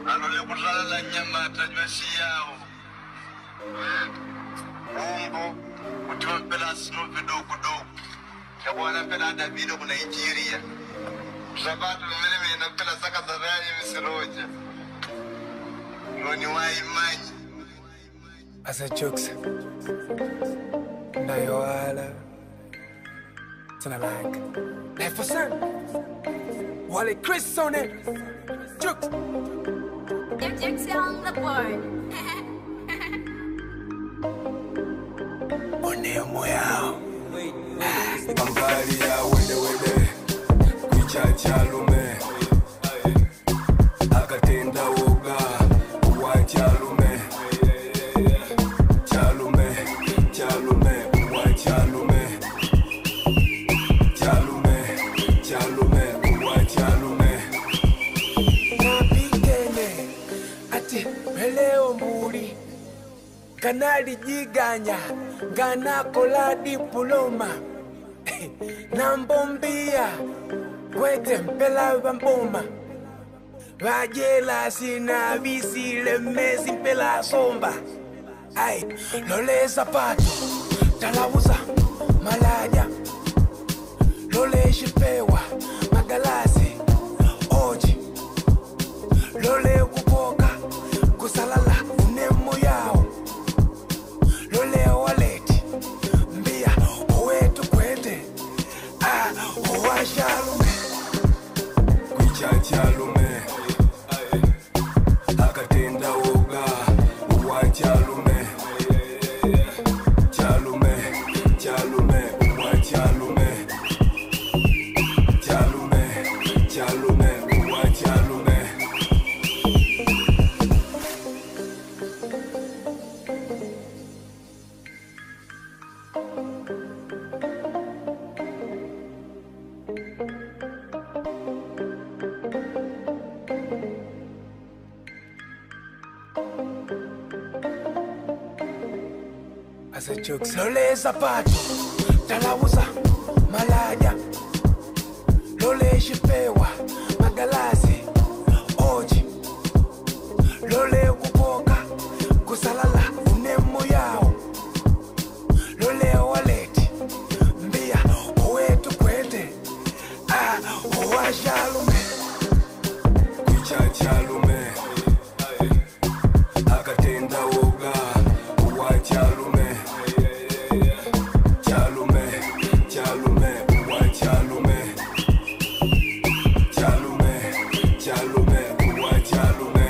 Anole kulala la nyama tajwa shiyao. Mungu utumpela sino vidogo dogo. Ya bwana pela Davido kuna Nigeria. Sabatu mimi napela saka zarani misiroja. Ngoni wa imani. Asa jokes. Nayo wala. Tuna like. Life for son. Wale Chris on it. Jokes. Them jokes on the board. One moya. Angalia wede. Kucha chalume. Akatenda woga. Wa chalume. Chalume. Wa chalume. Chalume. Wa chalume. Napigene. Ati peleo mburi. Kanali jiganya. Gana kola diploma. Nambombia. Kwete mpela bamboma. Vajela sina visile mesi mpela somba. Ay, lole zapato, talauza, malaya. Lole shipewa, magalasi, oji. Lole kupoka, kusalala, nemo yao. Lole waleti, mbia, uwetu kwete. Uwa shalume, kucha chalume. Akatenda woga, uwa chalume. Chalume, uwa chalume. Chalume, uwa chalume. Asa jokes. Lole zapato, talauza, malaya. Lole shipewa, magalasi, oji. Lole kupoka, kusalala, nemo yao. Lole waleti, mbia, uwetu kwete. Uwa shalume, kucha chalume. Akatenda woga, uwa chalume. Chalume, uwa chalume. Chalume, uwa chalume.